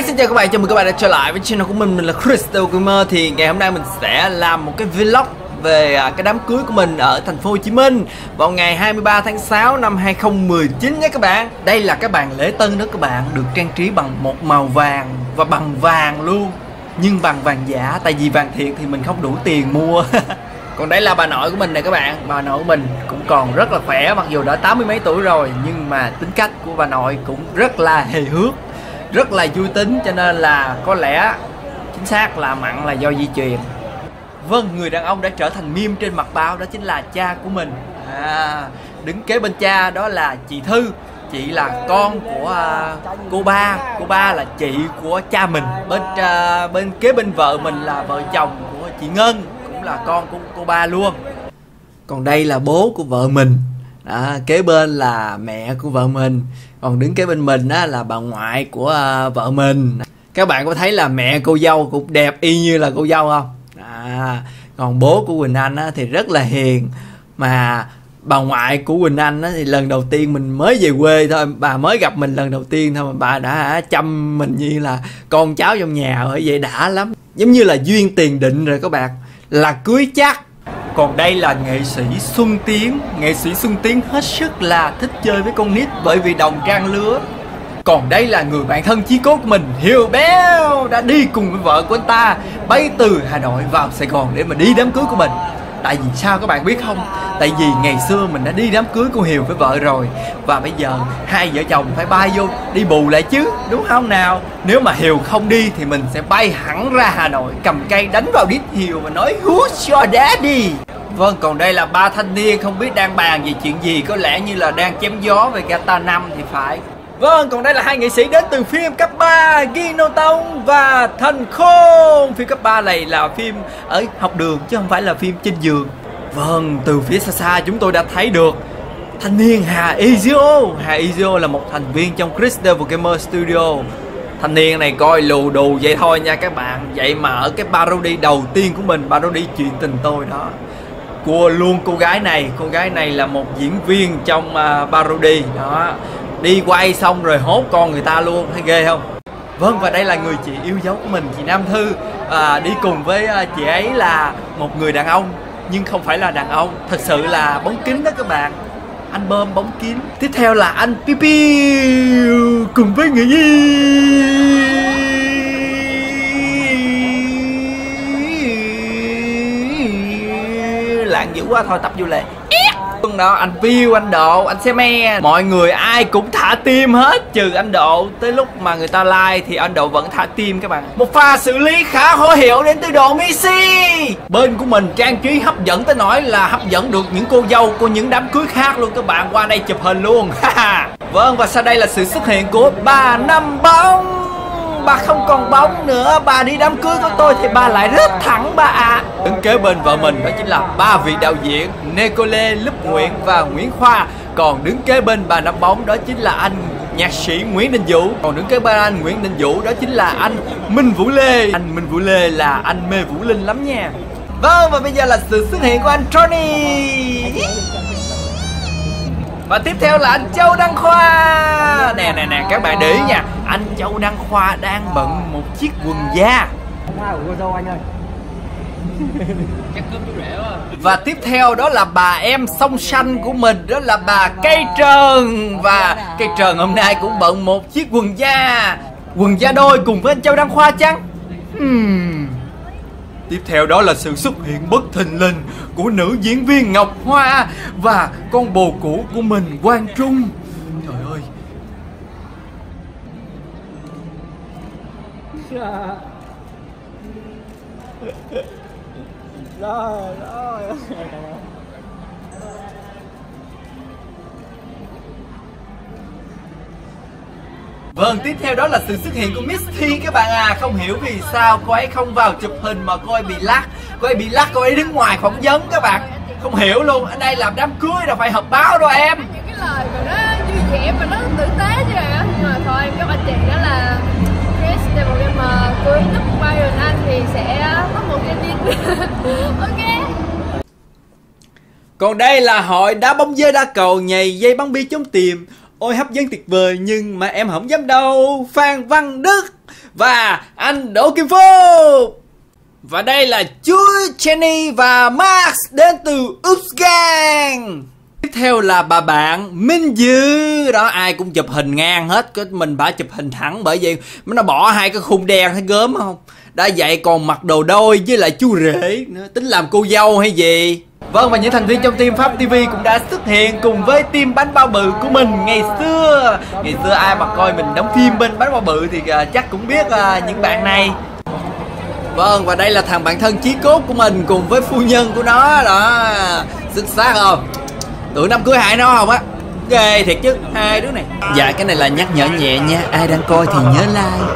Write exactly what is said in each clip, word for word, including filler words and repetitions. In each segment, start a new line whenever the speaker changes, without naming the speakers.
Hi, xin chào các bạn, chào mừng các bạn đã trở lại với channel của mình. Mình là Crystal Gamer. Thì ngày hôm nay mình sẽ làm một cái vlog về cái đám cưới của mình ở thành phố Hồ Chí Minh vào ngày hai mươi ba tháng sáu năm hai không một chín nhé các bạn. Đây là cái bàn lễ tân đó các bạn, được trang trí bằng một màu vàng và bằng vàng luôn, nhưng bằng vàng giả, tại vì vàng thiệt thì mình không đủ tiền mua. Còn đây là bà nội của mình này các bạn. Bà nội của mình cũng còn rất là khỏe, mặc dù đã tám mươi mấy tuổi rồi, nhưng mà tính cách của bà nội cũng rất là hề hước, rất là vui tính, cho nên là có lẽ chính xác là mặn là do di truyền. Vâng, người đàn ông đã trở thành meme trên mặt báo, đó chính là cha của mình. À, đứng kế bên cha đó là chị Thư. Chị là con của uh, cô ba. Cô ba là chị của cha mình. Bên uh, bên kế bên vợ mình là vợ chồng của chị Ngân, cũng là con của cô ba luôn. Còn đây là bố của vợ mình. Đó, kế bên là mẹ của vợ mình. Còn đứng kế bên mình á, là bà ngoại của uh, vợ mình. Các bạn có thấy là mẹ cô dâu cũng đẹp y như là cô dâu không? À, còn bố của Quỳnh Anh á, thì rất là hiền. Mà bà ngoại của Quỳnh Anh á, thì lần đầu tiên mình mới về quê thôi, bà mới gặp mình lần đầu tiên thôi mà bà đã chăm mình như là con cháu trong nhà rồi, vậy đã lắm. Giống như là duyên tiền định rồi các bạn, là cưới chắc. Còn đây là nghệ sĩ Xuân Tiến. Nghệ sĩ Xuân Tiến hết sức là thích chơi với con nít bởi vì đồng trang lứa. Còn đây là người bạn thân chí cốt của mình, Hiếu Béo, đã đi cùng với vợ của anh ta bay từ Hà Nội vào Sài Gòn để mà đi đám cưới của mình. Tại vì sao các bạn biết không? Tại vì ngày xưa mình đã đi đám cưới của Hiếu với vợ rồi, và bây giờ hai vợ chồng phải bay vô đi bù lại chứ, đúng không nào? Nếu mà Hiếu không đi thì mình sẽ bay hẳn ra Hà Nội, cầm cây đánh vào đít Hiếu và nói who's your daddy. Vâng, còn đây là ba thanh niên không biết đang bàn về chuyện gì, có lẽ như là đang chém gió về Gata năm thì phải. Vâng, còn đây là hai nghệ sĩ đến từ phim cấp ba, Gino Tông và Thành Khôn. Phim cấp ba này là phim ở học đường chứ không phải là phim trên giường. Vâng, từ phía xa xa chúng tôi đã thấy được thanh niên Hà Ezio. Hà Ezio là một thành viên trong Crystal Gamer Studio. Thanh niên này coi lù đù vậy thôi nha các bạn. Vậy mà ở cái parody đầu tiên của mình, parody chuyện tình tôi đó, cua luôn cô gái này. Cô gái này là một diễn viên trong uh, parody đó. Đi quay xong rồi hốt con người ta luôn, thấy ghê không? Vâng, và đây là người chị yêu dấu của mình, chị Nam Thư. à, Đi cùng với à, chị ấy là một người đàn ông, nhưng không phải là đàn ông, thật sự là bóng kính đó các bạn. Anh Bơm bóng kín. Tiếp theo là anh Piu Piu cùng với người nhi. Lạng dữ quá, thôi tập vô lệ. Đó, anh Piu, anh Độ, anh Xe Me, mọi người ai cũng thả tim hết trừ anh Độ. Tới lúc mà người ta like thì anh Độ vẫn thả tim các bạn. Một pha xử lý khá hữu hiệu đến từ Độ Messi. Bên của mình trang trí hấp dẫn tới nỗi là hấp dẫn được những cô dâu của những đám cưới khác luôn các bạn, qua đây chụp hình luôn. Vâng, và sau đây là sự xuất hiện của bà Năm Bóng. Bà không còn bóng nữa, bà đi đám cưới của tôi thì bà lại rất thẳng bà ạ. À. Đứng kế bên vợ mình đó chính là ba vị đạo diễn Nicole, Lúp Nguyễn và Nguyễn Khoa. Còn đứng kế bên bà Năm Bóng đó chính là anh nhạc sĩ Nguyễn Đình Vũ. Còn đứng kế bên anh Nguyễn Đình Vũ đó chính là anh Minh Vũ Lê. Anh Minh Vũ Lê là anh mê Vũ Linh lắm nha. Vâng, và bây giờ là sự xuất hiện của anh Tony. Và tiếp theo là anh Châu Đăng Khoa. Nè nè nè các bạn để ý nha, anh Châu Đăng Khoa đang bận một chiếc quần da. Và tiếp theo đó là bà em song sanh của mình, đó là bà Cây Trần. Và Cây Trần hôm nay cũng bận một chiếc quần da, quần da đôi cùng với anh Châu Đăng Khoa chăng? Hmm. Tiếp theo đó là sự xuất hiện bất thình lình của nữ diễn viên Ngọc Hoa và con bồ cũ của mình, Quang Trung. Trời ơi. Rồi, rồi. Vâng, tiếp theo đó là sự xuất hiện của Miss Thi các bạn à. Không hiểu vì sao cô ấy không vào chụp hình mà cô ấy bị lắc. Cô ấy bị lắc, cô ấy đứng ngoài phỏng vấn các bạn. Không hiểu luôn, ở đây làm đám cưới đâu phải họp báo đâu em.
Những cái lời mà nó vui vẻ và nó tử tế như vậy á. Nhưng mà thôi em các anh chị đó là Crystal Gamer cưới lúc Byron Anh thì sẽ có một cái tin. Ok.
Còn đây là hội đá bóng dơi đá cầu nhảy dây bắn bi trốn tìm. Ôi hấp dẫn tuyệt vời nhưng mà em không dám đâu. Phan Văn Đức. và anh Đỗ Kim Phúc. Và đây là Chuối, Jenny và Max đến từ Upsgang. Tiếp theo là bà bạn Minh Dư. Đó, ai cũng chụp hình ngang hết, cái mình phải chụp hình thẳng, bởi vì nó bỏ hai cái khung đen thấy gớm không? Đã vậy còn mặc đồ đôi với lại chú rể nữa, tính làm cô dâu hay gì? Vâng, và những thành viên trong team Pháp ti vi cũng đã xuất hiện cùng với team Bánh Bao Bự của mình ngày xưa. Ngày xưa ai mà coi mình đóng phim bên Bánh Bao Bự thì uh, chắc cũng biết uh, những bạn này. Vâng, và đây là thằng bạn thân chí cốt của mình cùng với phu nhân của nó đó. Xuất sắc không? Tụi năm cưới hại nó không á? Ghê thiệt chứ, hai đứa này. Dạ, cái này là nhắc nhở nhẹ nha, ai đang coi thì nhớ like.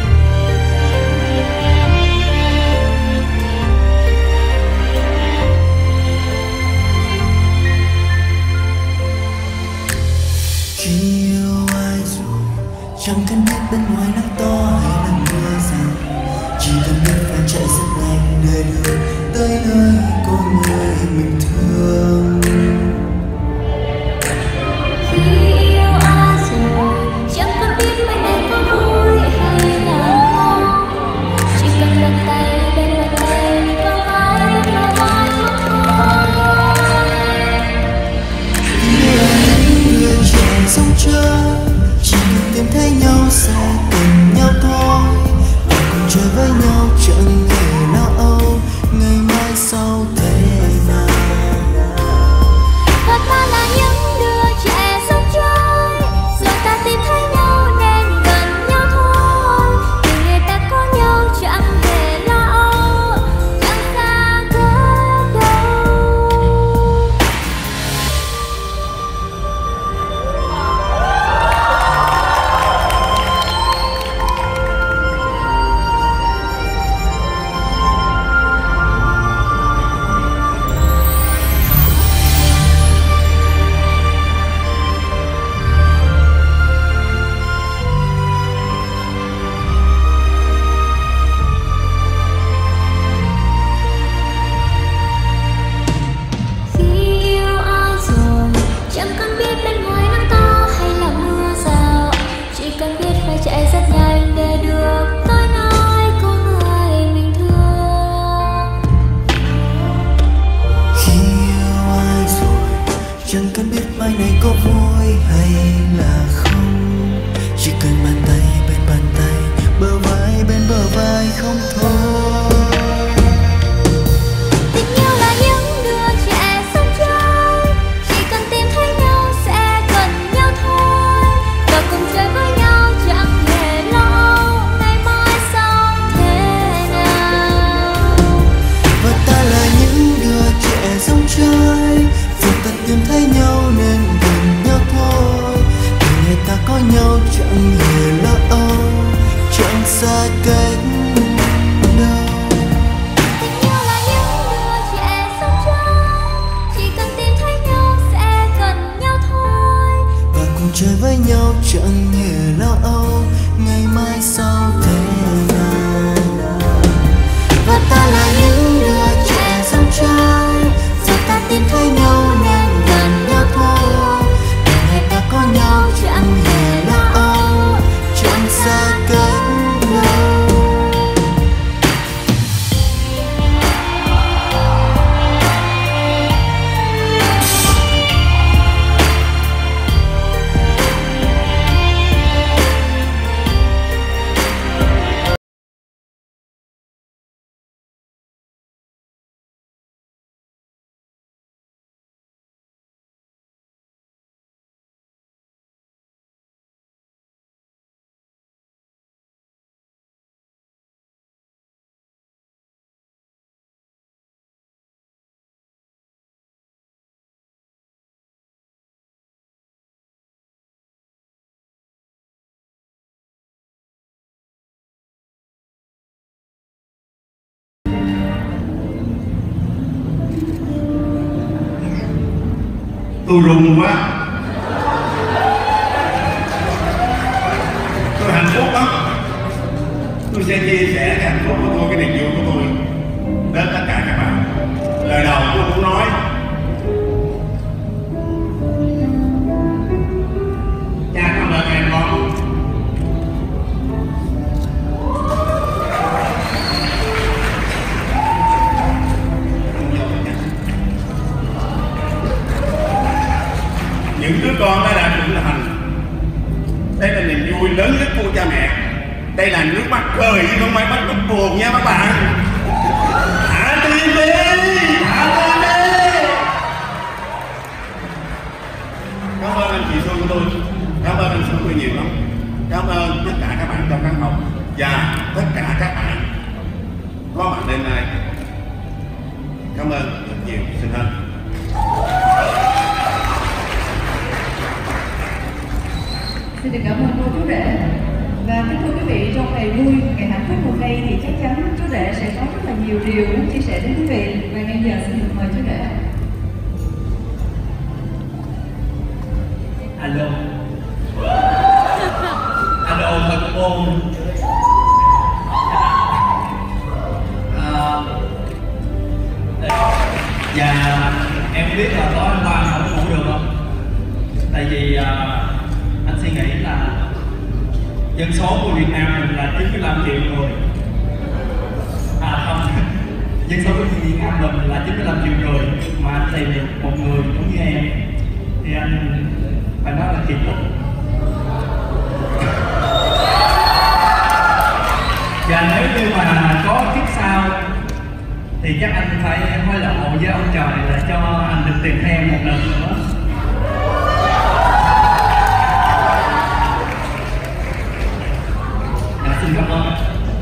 Khi yêu ai rồi, chẳng cần biết bên ngoài nắng to hay là mưa rào, chỉ cần biết phải chạy rất nhanh để được tới nơi có người mình thương.
Khi yêu ai rồi, chẳng cần biết bên này có vui hay là không, chỉ cần lần tay bên lần tay có ai bên là ai thôi.
Người trẻ sông chơi, chỉ cần tìm thấy nhau sẽ cần nhau thôi, và cùng chơi với nhau chẳng hề lo âu ngày mai sau thế nào.
Và ta là những đứa trẻ sông chơi, rồi ta tìm thấy nhau nên gần nhau thôi. Vì người ta có nhau chẳng hề lo âu, chẳng xa cỡ đâu. Khi yêu ai rồi, chẳng cần biết bên ngoài nắng to hay là mưa rào, chỉ cần biết phải chạy rất nhanh để được tới nơi có người mình thương.
Khi yêu ai rồi, chẳng cần biết mai này có vui hay là không, chỉ cần bàn tay bên bàn tay, bờ vai bên bờ vai không thôi.
Tình yêu là những đứa trẻ sông chơi, chỉ cần tìm thấy nhau sẽ gần nhau thôi, và cùng chơi với nhau chẳng hề lo âu ngày mai sau thế nào.
Và ta là những đứa trẻ sông chơi, dù ta tìm thấy nhau nên gần nhau thôi, vì người ta có nhau chẳng hề lo âu, chẳng xa cách đâu.
Tình yêu là những đứa trẻ sông chơi, chỉ cần tìm thấy nhau sẽ gần nhau thôi.
Và cùng chơi với nhau chẳng hề lo âu ngày mai sau thế nào. Và ta là những đứa trẻ sông chơi, dù ta tìm thấy nhau nên gần nhau thôi, để người ta có nhau chẳng hề lo âu, chẳng xa cách đâu.
Tôi run quá, tôi hạnh phúc lắm. Tôi sẽ chia sẻ cái hạnh phúc của tôi, cái niềm vui của tôi đến tất cả các bạn. Lời đầu tôi muốn nói, cha cảm ơn em con. Đây là nước mắt cười chứ không phải mắt buồn nha các bạn. Thả tim đi, thả tim đi. Cảm ơn anh chị Xuân của tôi, cảm ơn anh Xuân của tôi nhiều lắm. Cảm ơn tất cả các bạn trong khán phòng và tất cả các bạn có mặt đêm nay. Cảm ơn rất nhiều, xin thân.
Xin được cảm ơn cô chú rể. Và kính thưa quý vị, trong ngày vui, ngày hạnh phúc hôm nay thì chắc chắn chú rể sẽ có rất là nhiều điều muốn chia sẻ đến quý vị. Và ngay giờ xin được mời chú rể.
Alo. Alo thật ôn. À, và em biết là tối hôm qua không ngủ được không? Tại vì uh, anh suy nghĩ là dân số của Việt Nam mình là chín mươi lăm triệu người. À không, dân số của Việt Nam mình là chín mươi lăm triệu người, mà anh tìm được một người giống như em thì anh phải nói là kiệt lực. Và nếu như mà có kiếp sau thì chắc anh phải hối lộ với ông trời là cho anh được tìm thêm một lần nữa. À, xin cảm ơn.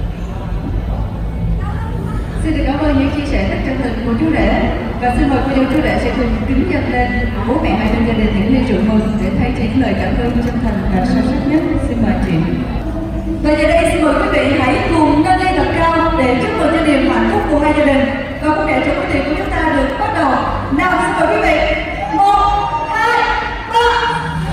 Xin được cảm ơn những chia sẻ rất chân tình của chú rể. Và xin mời cô dâu chú rể sẽ cùng kính dâng lên bố mẹ hai trong gia đình những ly rượu mừng để thấy những lời cảm ơn chân thành và sâu sắc nhất. Xin mời chị. Và giờ đây xin mời quý vị hãy cùng nâng ly thật cao để chúc mừng cho niềm hạnh phúc của hai gia đình. Và có lẽ trong tiệc của chúng ta được bắt đầu. Nào xin mời quý vị. Một, hai, ba.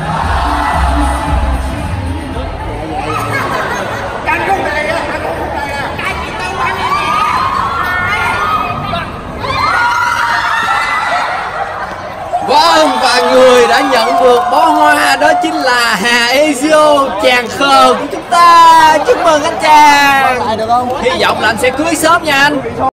Vâng, và người đã nhận được bó hoa đó chính là Hà Ezio, chàng khờ của chúng ta. Chúc mừng anh chàng. Hy vọng là anh sẽ cưới sớm nha anh.